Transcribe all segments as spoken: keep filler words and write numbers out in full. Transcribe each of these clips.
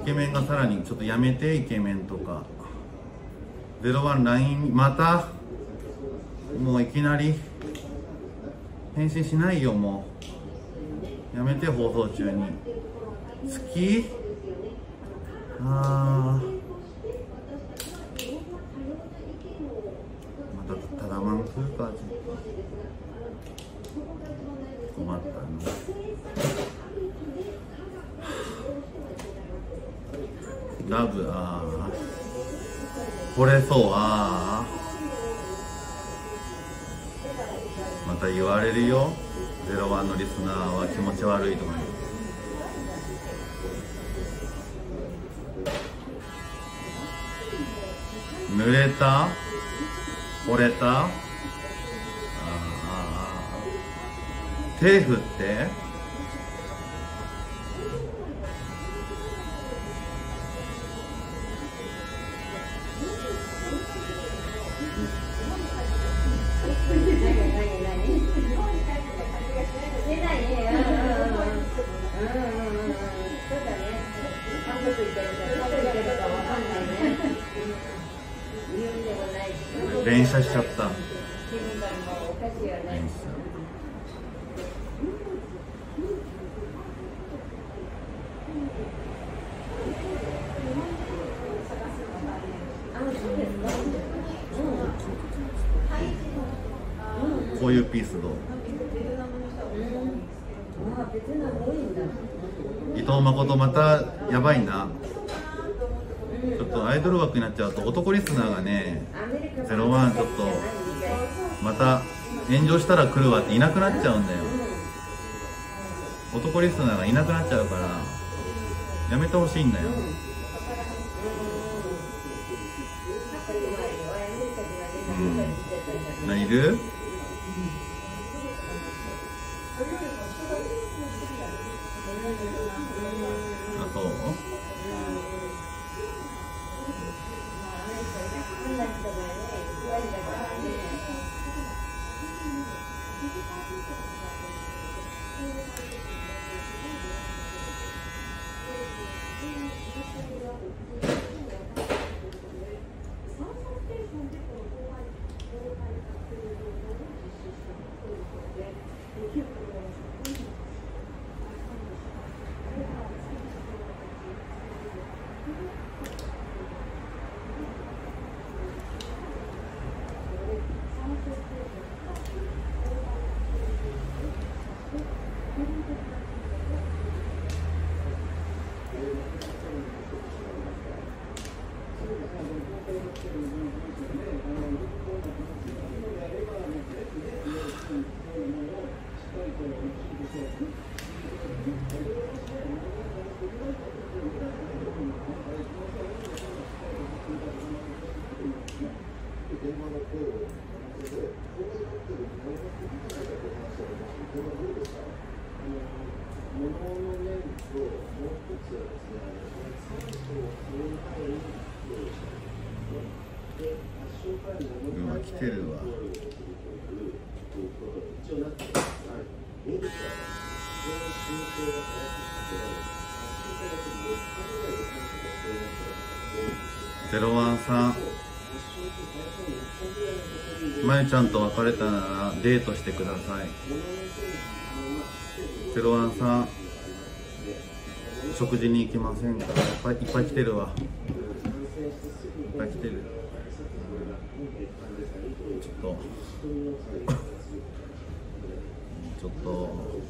ケメンがさらにちょっとやめて、イケメンとか。ゼロワンラインまたもういきなり返信しないよ。もうやめて、放送中に。好き？あー、またただまん食うか。困ったね。ラブ、あー、これそう、あー、また言われるよ。ゼロワンのリスナーは気持ち悪いとかね。濡れた？惚れた？ああ、手振って。連射しちゃった。連射。こういうピースどう？伊藤誠またやばいな。ちょっとアイドル枠になっちゃうと男リスナーがね、ゼロワンちょっとまた炎上したら来るわっていなくなっちゃうんだよ。男リスナーがいなくなっちゃうからやめてほしいんだよ。うん、何いる？あ、そう？うわ、来てるわ。ゼロワンさん、まゆちゃんと別れたならデートしてください。ゼロワンさん、食事に行きませんか？いっぱいいっぱい来てるわ。いっぱい来てる。ちょっとちょっとちょ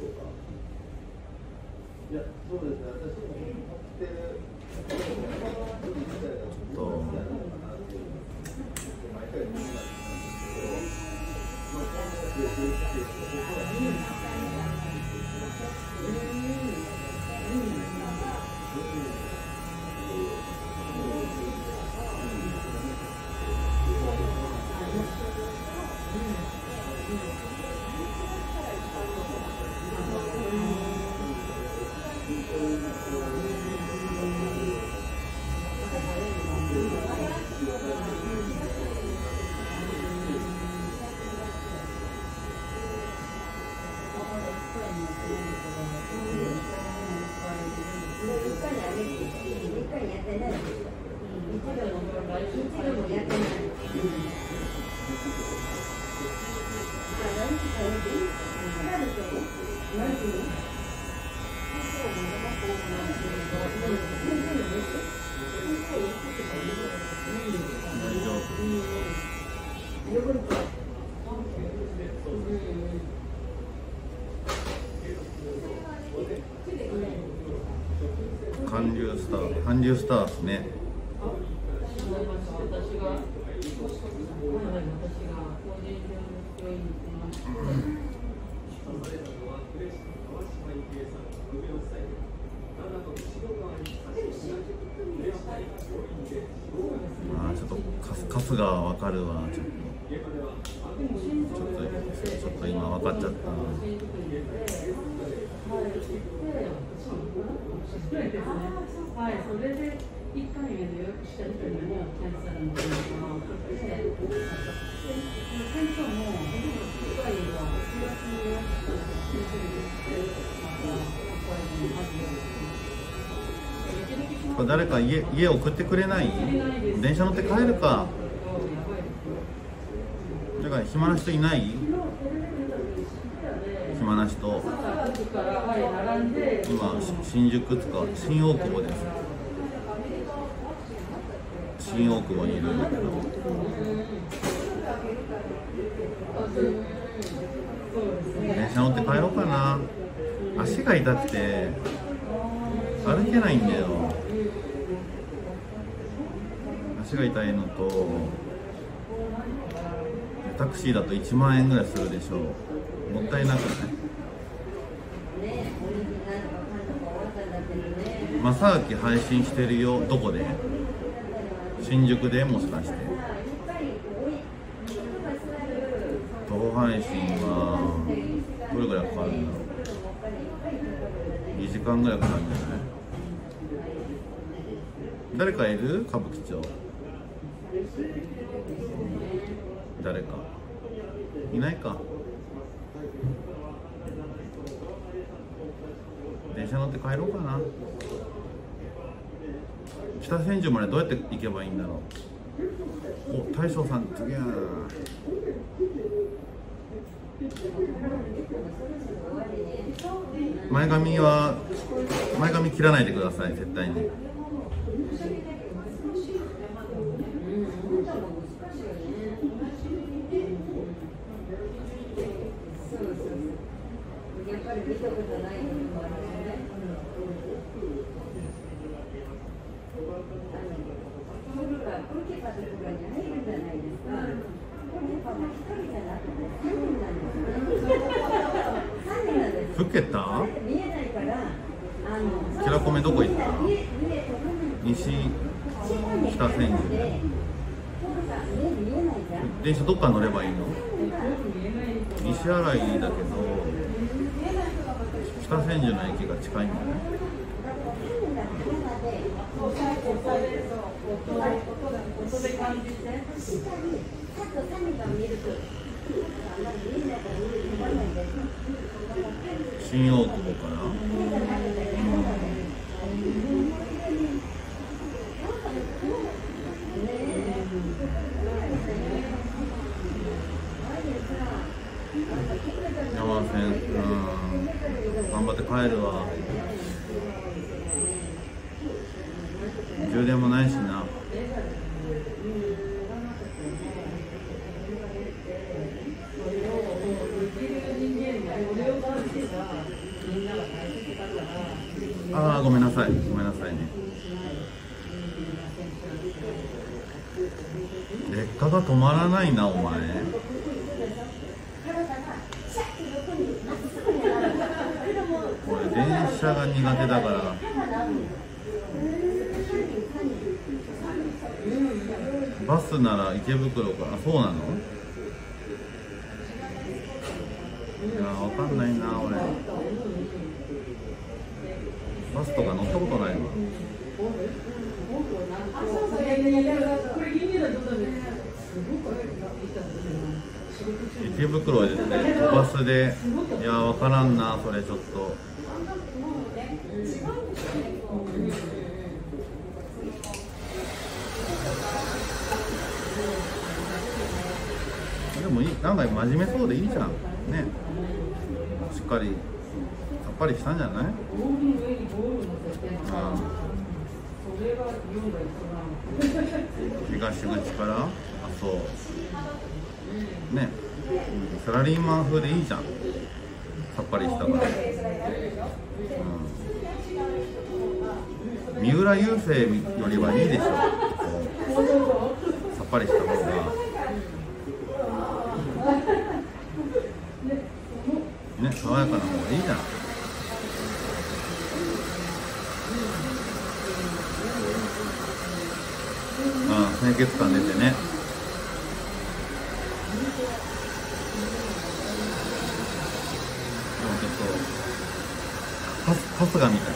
っと韓流スター、韓流スターですね。あー、ちょっとカスがわかるわ。ちょっとちょっとちょっと今分かっちゃった。 はい、それでいっかいめで予約した人にもキャンセルの電話を送って、店長もいっかいははちがつに予約したので、先生にこれ誰か家家送ってくれない？電車乗って帰るか。だから暇な人いない？暇な人。今新宿とか新大久保です。新大久保にいるんだけど。電車乗って帰ろうかな。足が痛くて歩けないんだよ。足が痛いのとタクシーだといちまんえんぐらいするでしょう。もったいなくない？正明配信してるよ。どこで？新宿でもしかして。徒歩配信はどれぐらいかかるんだろう。にじかんぐらいかかるんじゃない？誰かいる？歌舞伎町。誰かいないか。電車乗って帰ろうかな。北千住までどうやって行けばいいんだろう。お、大将さんすげえな。前髪は前髪切らないでください、絶対に。老けた？キラコメどこ行った？西北千住。電車どっから乗ればいいの？西新井だけど北千住の駅が近いんだね。新大久保から、山線、うん、頑張って帰るわ。充電もないしな。ああ、ごめんなさい、ごめんなさいね。劣化が止まらないな、お前。俺、電車が苦手だから。バスなら池袋か。あ、そうなの？いや、わかんないな、俺。バスとか乗ったことないわ。池袋でね、バスで、いや、わからんな、それちょっと。 なんか真面目そうでいいじゃんね。しっかりさっぱりしたんじゃない？ああ、東口から、あ、そうね、サラリーマン風でいいじゃん、さっぱりしたから、うん、三浦雄星よりはいいでしょ、さっぱりした方がね、爽やかな方がいいじゃん。ああ、清潔感出てね。でもちょっとパス、パスがみたい。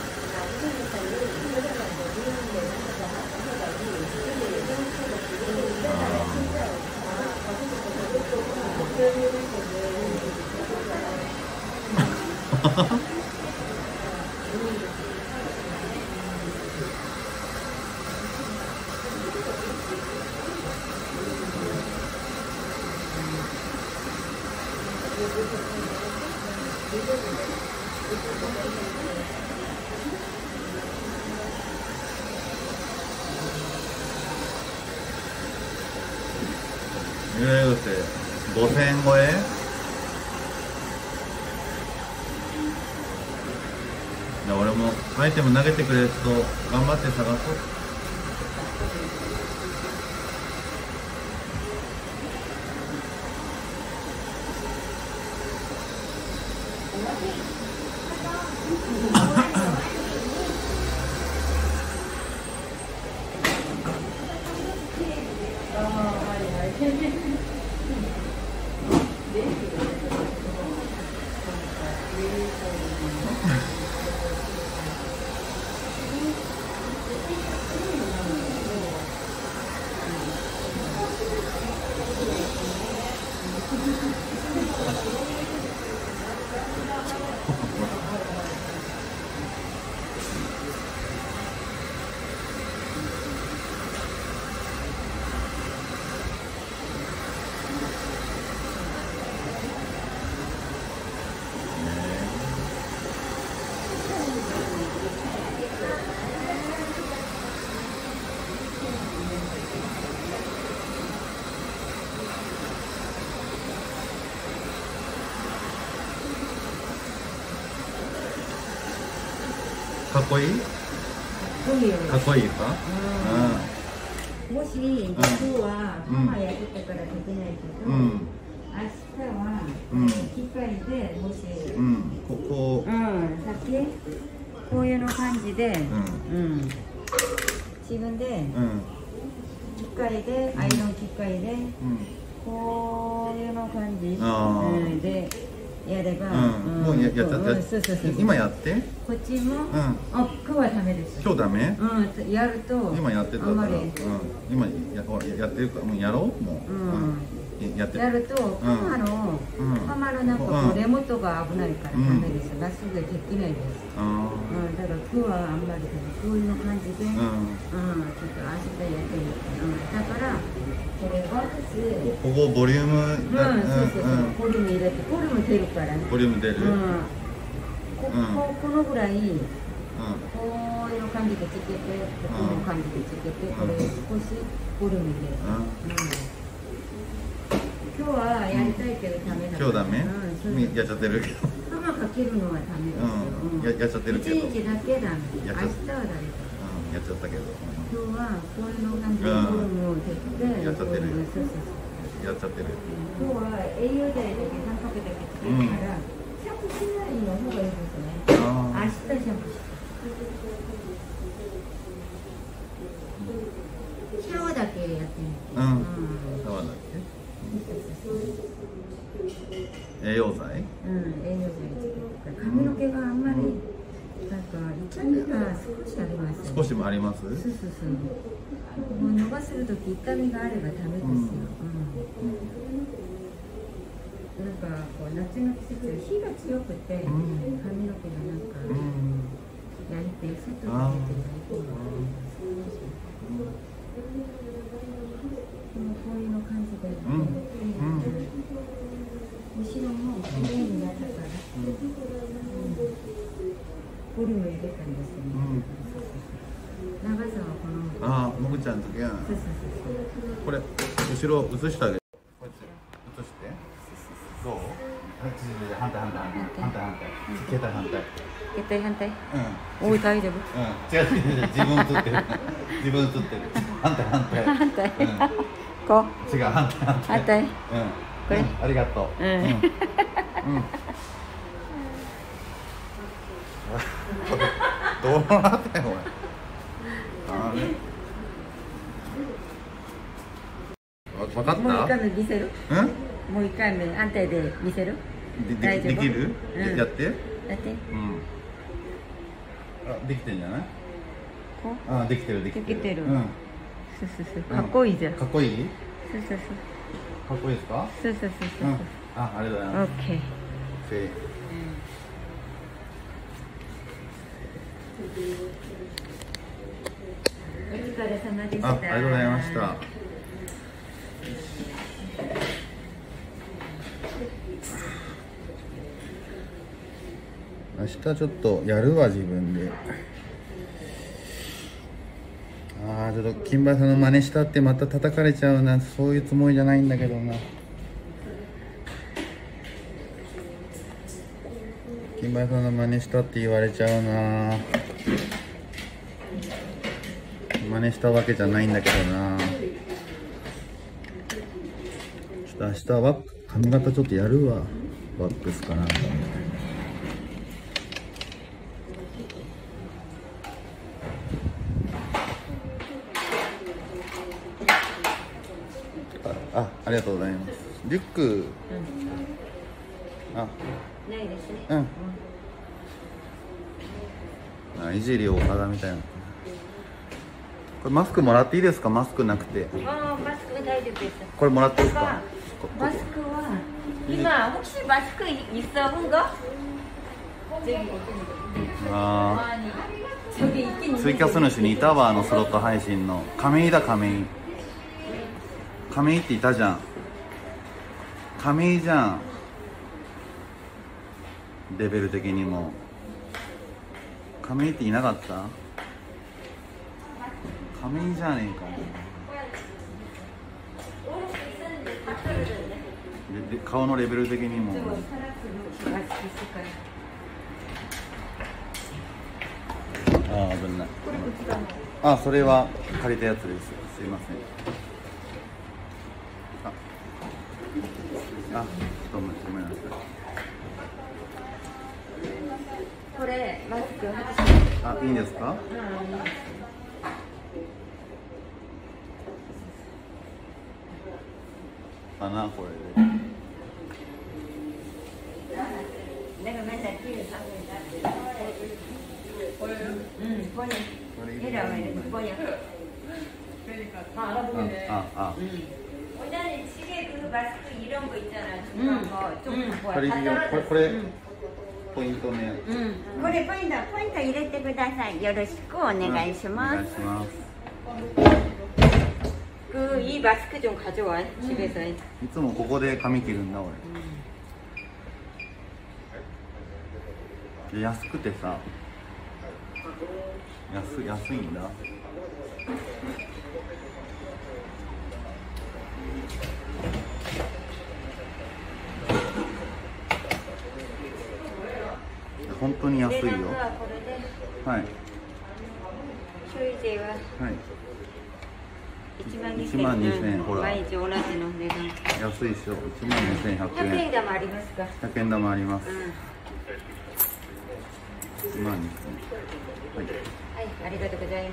三浦雄星ごせんえん超え。いや、俺もアイテム投げてくれる人頑張って探そう。かっこいい？かっこいいか？ うん、もし今日はママやってたからできないけど、うん、明日は、うん、機械でもし、 うん、ここ、 うん、先こういうの感じで、うんうん、自分で、うん、機械でアイロン機械で、うん、こういうの感じ、うん、でやれば、うん、 もうややっちゃって、今やって。 こっちも、うん、あ、今日はダメです。 今日ダメ？ うん、やると今やってたから、うん、今ややってるからもうやろうもう。うん。やってやるとカマのカマのなんかこう根元が危ないからダメです。まっすぐできないです。うん。だから今日はあんまりこういう感じで、うん、ちょっと明日やってみて。うん。だからこれはここボリューム、うん、 そうそうそう、ボリューム入れて、ボリューム出るからね。 ボリューム出る。うん。 こここのぐらい、こういう感じでつけて、この感じでつけて、これ少しボリューム入れる。うん。今日はやりたいけどダメだ。 今日ダメ？やっちゃってるけど。 玉かけるのはダメですよ。 やっちゃってるけど。 一日だけダメ。明日はダメ。 やっちゃったけど。 今日はこういうの感じでボリュームを取って。 やっちゃってる。やっちゃってる。 今日は栄養剤だけ三角だけつけるから。シャンプーしないの方がいいですね。明日シャンプーして。シャワーだけやってみる。 うん。シャワーだけ。栄養剤？うん、栄養剤つけてるから髪の毛があんまりなんか痛みが少しあります、ね。少しもあります？そうそうそう。もう伸ばせるとき痛みがあればダメですよ。うん。なんかこう夏の季節火が強くて、うん、髪の毛がなんか、うん、焼いて外に出て焼いてる。こういうの感じで、ね、うんうんゴリを入れたんですよね。長さはこの。 ああ、もぐちゃんの時やな。これ後ろ映してあげる。こっち映して。どう？反対反対反対反対反対。携帯反対。 携帯反対。 うん。 おい大丈夫？ うん。違う違う違う、自分映ってる。自分映ってる。反対反対。 反対。こう。 違う、反対反対。 反対。 うん。 これ。 ありがとう。うん。うん。どうなってんのこれ。あれ。わかった？ もう一回目見せる？ うん？ もう一回目反対で見せる？ でできる？やって？ やって。 うん。あ、できてんじゃない？ こう？ あ、できてるできてる。 できてる。 うん。 そうそうそう。かっこいいじゃん。 かっこいい？ そうそうそう。 かっこいいですか？ そうそうそうそう。 あ、ありがとうございます。 オッケー。お疲れ様でした。 あ、ありがとうございました。明日ちょっとやるわ自分で。ああ、ちょっと金馬さんの真似したってまた叩かれちゃうな。そういうつもりじゃないんだけどな。金馬さんの真似したって言われちゃうな。真似したわけじゃないんだけどな。ちょっと明日は髪型ちょっとやるわ。ワックスかなんか。あ、ありがとうございます。リュック、うん、あ、 ないですね。 うん。あ、いじり岡田みたいな。これマスクもらっていいですか？マスクなくて。 ああ、マスク大丈夫です。 これもらっていいですか？ マスクは今혹시マスク있어본 거？ ああ。ツイキャス主にいたわ、あのスロット配信の亀井だ。亀井。亀井っていたじゃん。亀井じゃん。レベル的にも。亀井っていなかった？亀井じゃねえか。でで顔のレベル的にも。ああ、危ない。あ、それは借りたやつです。すいません。あ、あ、どうもごめんなさい。 これマスク外して。 あ、いいんですか？かな、これで。これポイントね。 これポイントポイント入れてください。よろしくお願いします。 お願いします。 그 이 마스크 좀 가져와. 집에서. いつもここで髪切るんだ俺。安くてさ、安安いんだ。本当に安いよ。はい。 消費税は。はい。 一万二千円、ほら。 毎日同じの値段。 安いでしょ。一万二千百円。 百円玉ありますか？ 百円玉あります。一万二千。はい。 はい、ありがとうございます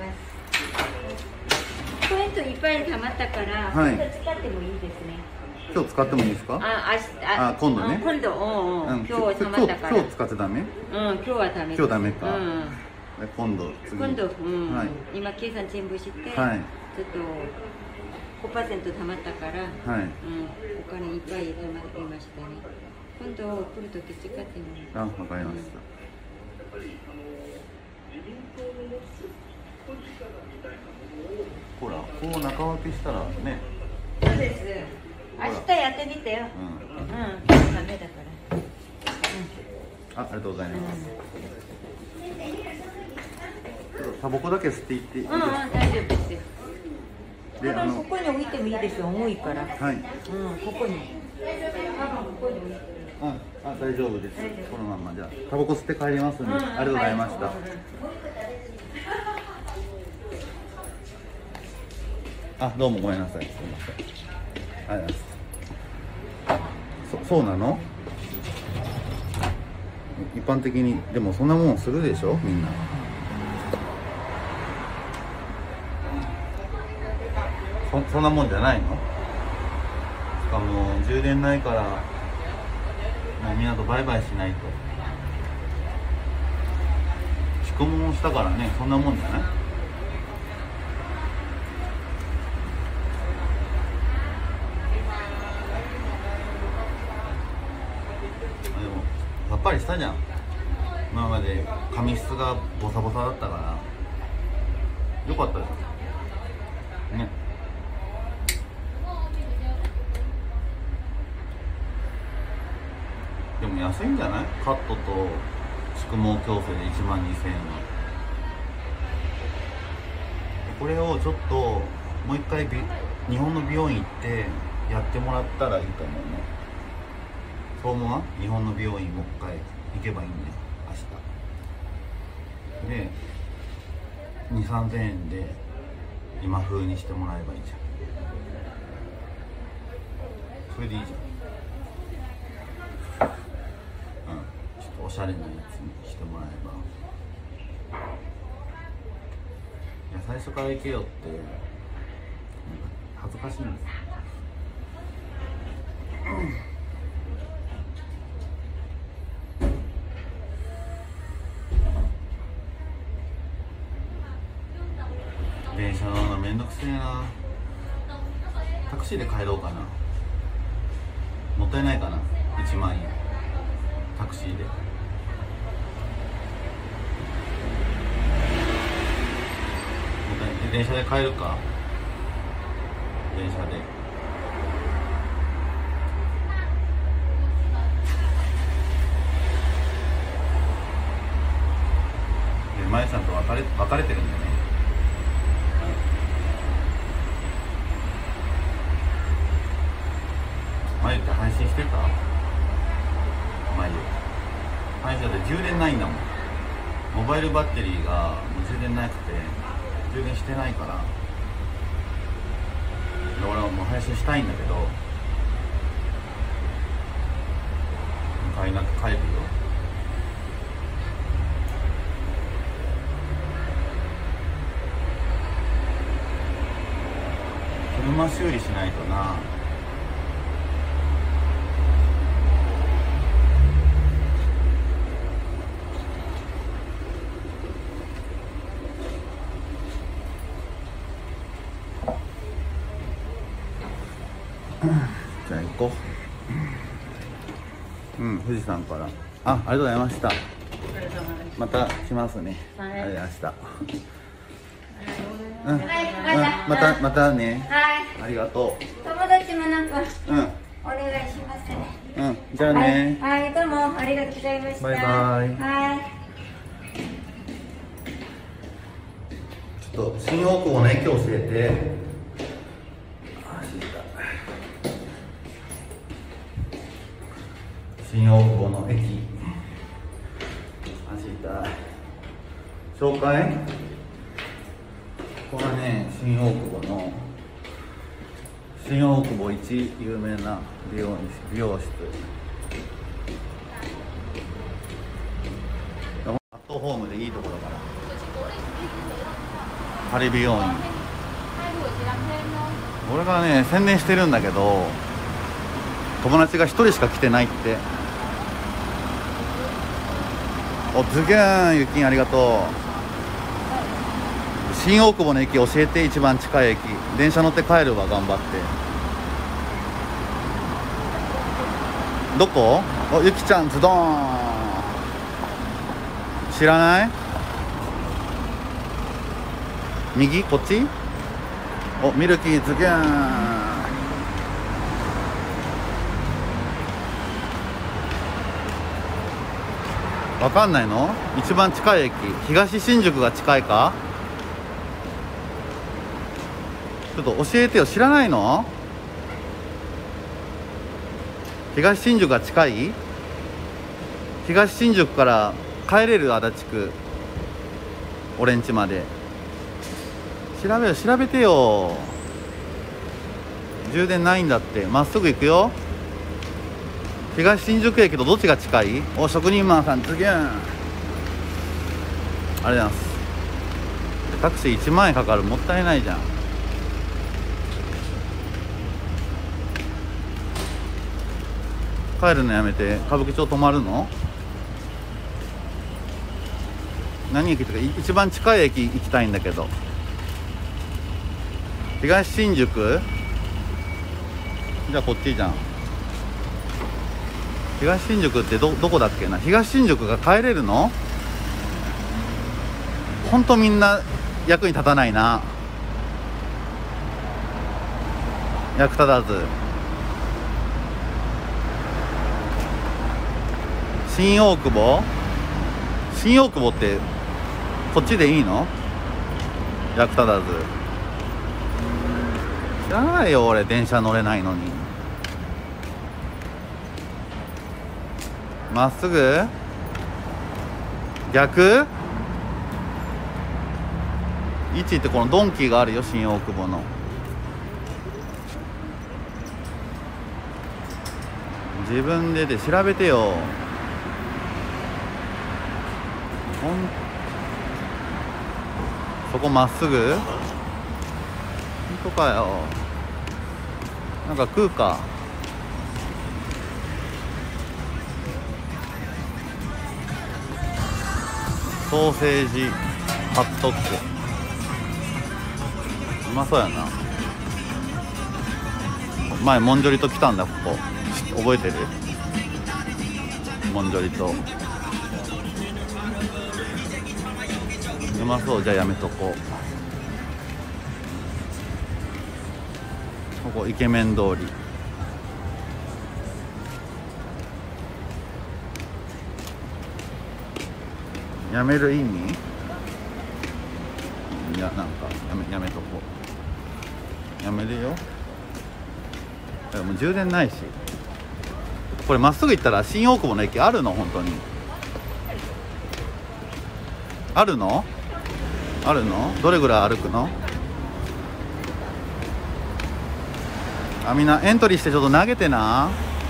。ポイントいっぱい貯まったから、 はい、 今度使ってもいいですね。 今日使ってもいいですか？ あ、明日、 あ、今度ね。 今度、うんうん、今日貯まったから。 今日使ってダメ？うん、 今日はダメ。 今日ダメか。 うん。 今度次。 今度、うん。 はい。 今計算全部して、 はい。 ちょっとごパーセント貯まったから、はい。うん、お金いっぱい貯まりましたね。今度来るとき使ってもいい。 あ、わかりました。ほら、こう中分けしたらね。 そうです。明日やってみてよ。うん。うん、今日ダメだから。 あ、ありがとうございます。タバコだけ吸っていっていいですか？ うん、うん、大丈夫ですよ。 で、あの、 ここに置いてもいいですよ、重いから。 はい。 うん、ここに。多分ここに置いてる。 あ、あ、大丈夫です。このままじゃあ、タバコ吸って帰りますんで、ありがとうございました。あ、どうもごめんなさい。すみません。ありがとうございます。そ、そうなの？一般的にでもそんなもんするでしょ、みんな。そ、そんなもんじゃないの？しかも充電ないから、もうみんなとバイバイしないと。蓄問したからね、そんなもんじゃない？さっぱりしたじゃん。今まで髪質がボサボサだったからよかったじゃんね。でも安いんじゃない？カットと宿毛矯正でいちまんにせんえんは。これをちょっともう一回日本の美容院行ってやってもらったらいいと思うね。そう思わん？日本の美容院もう一回行けばいいんだよ、明日でにせんさんぜんえんで今風にしてもらえばいいじゃん。それでいいじゃん。うん、ちょっとおしゃれなやつにしてもらえば。いや、最初から行けよって恥ずかしいんです。電車乗るのめんどくせえな。タクシーで帰ろうかな。もったいないかな、いちまんえんタクシーで。もったいない。電車で帰るか。電車でで、まゆさんと別れ、別れてるんだよね。マユって配信してた？マユ配信で充電ないんだもん。モバイルバッテリーがもう充電なくて充電してないから、俺はもう配信したいんだけど帰なく帰るよ。車修理しないとな。じゃあ行こう。うん、富士山から。あ、ありがとうございました。また来ますね。 はい、 ありがとうございました。うん、うん、またまたね。 はい。 ありがとう。 友達もなんか、 うん、 お願いしますね。 うん、じゃあね。 はい、はい、どうもありがとうございました。 バイバイ。 はい。 ちょっと新大久保の駅教えて。新大久保の駅、足痛い。紹介？これはね、新大久保の新大久保一有名な美容美容室。アットホームでいいところから。パリ美容院。俺がね宣伝してるんだけど、友達が一人しか来てないって。お、ズギャン、ゆきんありがとう。新大久保の駅教えて、一番近い駅。電車乗って帰るわ、頑張って。どこ？お、ゆきちゃんズドーン。知らない？右？こっち？お、ミルキーズギャン。 わかんないの？一番近い駅、東新宿が近いか？ちょっと教えてよ。知らないの？東新宿が近い？東新宿から帰れる？足立区俺ん家まで調べよ調べてよ。充電ないんだって。まっすぐ行くよ。東新宿駅とどっちが近い？お、職人マンさん、次ゅんありがとうございます。タクシーいちまんえんかかる。もったいないじゃん。帰るのやめて歌舞伎町泊まるの？何駅とか一番近い駅行きたいんだけど。東新宿？じゃあこっちじゃん。東新宿ってどどこだっけな。東新宿が帰れるの？ほんとみんな役に立たないな。役立たず。新大久保？新大久保ってこっちでいいの？役立たず。知らないよ俺、電車乗れないのに。まっすぐ？逆？位置ってこのドンキーがあるよ、新大久保の。自分でで調べてよ。ほんそこまっすぐ？ほんとかよ。なんか食うか。ソーセージハットックうまそうやな。前モンジョリと来たんだここ。覚えてる？モンジョリとうまそう。じゃあやめとこう。ここイケメン通り。やめる意味？いや、なんかやめ、やめとこう。やめるよ。でも充電ないし。これまっすぐ行ったら新大久保の駅あるの？本当にあるの？あるの？どれぐらい歩くの？あ、みんなエントリーしてちょっと投げてな。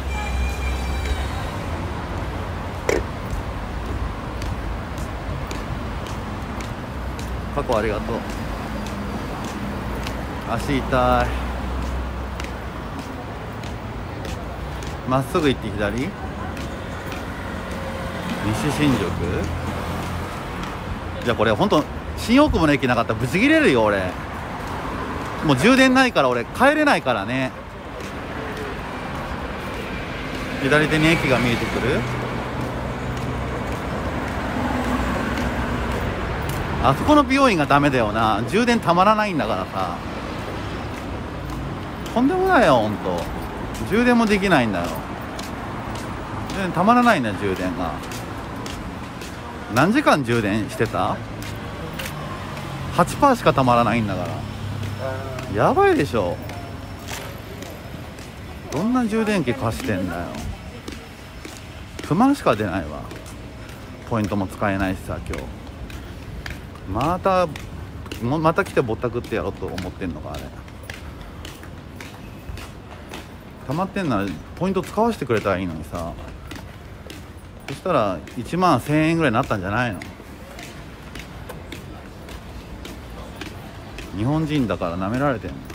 過去ありがとう。足痛い。まっすぐ行って左？西新宿？じゃあこれ本当新大久保の駅なかったらブチ切れるよ俺。もう充電ないから俺帰れないからね。左手に駅が見えてくる。あそこの美容院がダメだよな。充電たまらないんだからさ。とんでもないよほんと。充電もできないんだよ。充電たまらないんだよ充電が。何時間充電してた？ はちパーセント しかたまらないんだから。やばいでしょ。どんな充電器貸してんだよ。不満しか出ないわ。ポイントも使えないしさ今日。またまた来てぼったくってやろうと思ってんのかあれ。溜まってんならポイント使わせてくれたらいいのにさ。そしたらいちまんせんえんぐらいになったんじゃないの？日本人だから舐められてんの。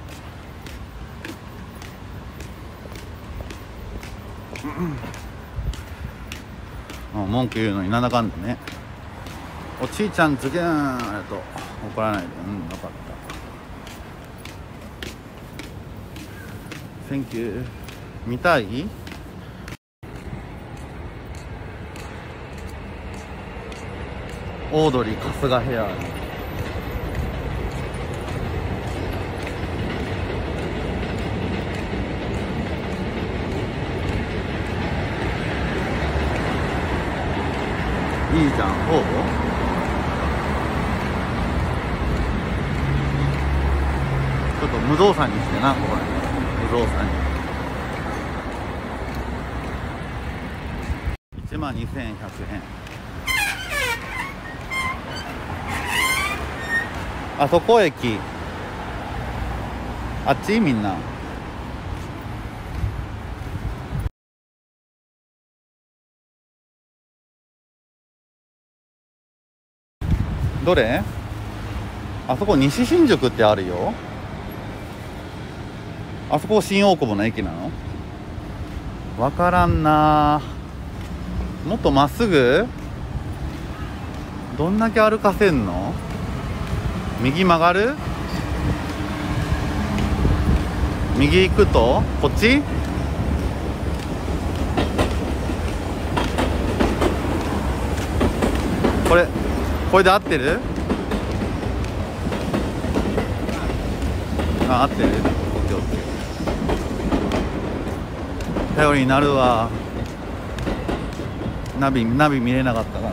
うん、文句言うのになんだかんだね。おちいちゃんつけんありがとう。怒らないで。うん、よかった。センキュー。見たい？オードリー春日ヘア。 いいじゃん。ほうちょっと無造作にしてな、ここ無造作に。いちまんにせんひゃくえん。あそこ駅、あっちみんな。どれ？あそこ西新宿ってあるよ。あそこ新大久保の駅なの？わからんな。もっとまっすぐ？どんだけ歩かせんの？右曲がる？右行くとこっち？これこれで合ってる？あ、合ってる。オッケーオッケー。頼りになるわ。ナビナビ見れなかったから。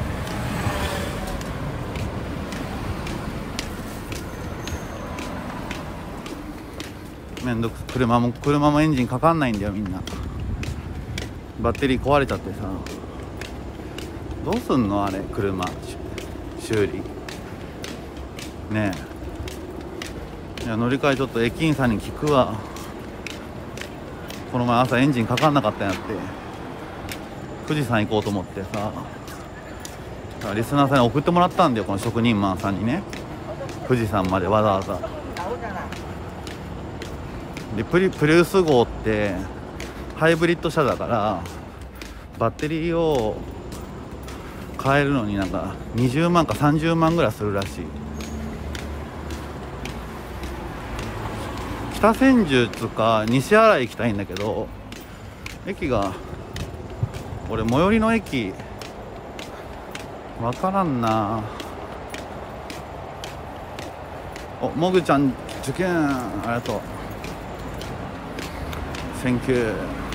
めんどくさい。車も車もエンジンかかんないんだよみんな。バッテリー壊れちゃってさ。どうすんのあれ車修理ねえ。いや乗り換えちょっと駅員さんに聞くわ。この前朝エンジンかかんなかったんやって。富士山行こうと思ってさ、リスナーさんに送ってもらったんだよ、この職人マンさんにね。富士山までわざわざで。プリプリウス号ってハイブリッド車だからバッテリーを変えるのになんかにじゅうまんかさんじゅうまんぐらいするらしい。北千住つうか西新井行きたいんだけど、駅が俺最寄りの駅わからんな。お、もぐちゃん受験ありがとう。センキュー。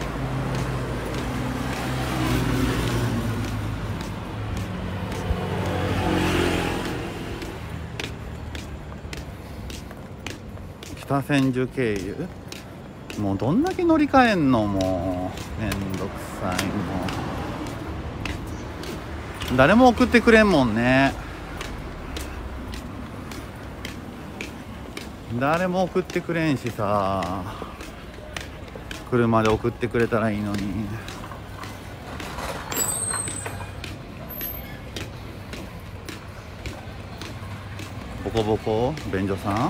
北千住経由。もうどんだけ乗り換えんの、もうめんどくさい。もう誰も送ってくれんもんね。誰も送ってくれんしさ、車で送ってくれたらいいのに。ボコボコ便所さん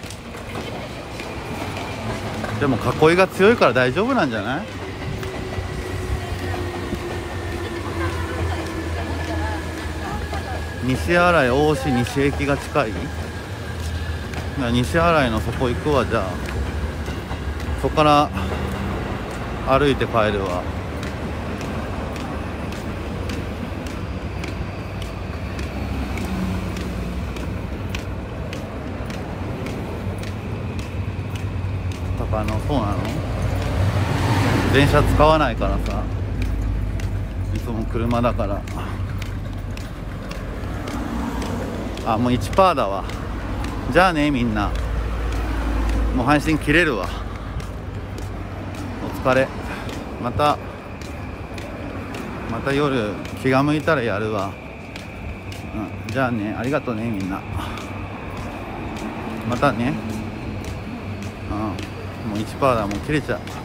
でも囲いが強いから大丈夫なんじゃない？西新井大志西駅が近い。西新井のそこ行くわ。じゃあそこから歩いて帰るわ。高野、そうなの？電車使わないからさ、いつも車だから。あ、もう いちパーセント だわ。じゃあねみんな、もう配信切れるわ。お疲れ。またまた夜気が向いたらやるわ。うん、じゃあね、ありがとうねみんな。またね。うん、もう いちパーセント だ。もう切れちゃう。